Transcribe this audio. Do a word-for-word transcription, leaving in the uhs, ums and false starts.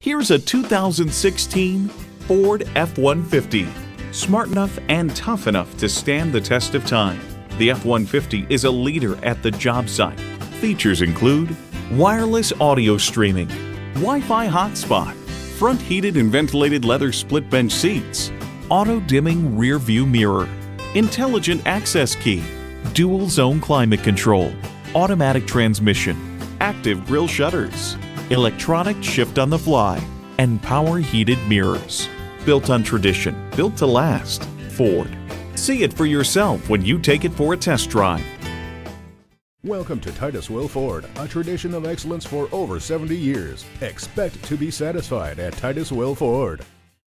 Here's a two thousand sixteen Ford F one fifty. Smart enough and tough enough to stand the test of time, the F one fifty is a leader at the job site. Features include wireless audio streaming, Wi-Fi hotspot, front heated and ventilated leather split bench seats, auto-dimming rear view mirror, intelligent access key, dual zone climate control, automatic transmission, active grille shutters, electronic shift on the fly, and power heated mirrors. Built on tradition, built to last. Ford. See it for yourself when you take it for a test drive. Welcome to Titusville Ford, a tradition of excellence for over seventy years. Expect to be satisfied at Titusville Ford.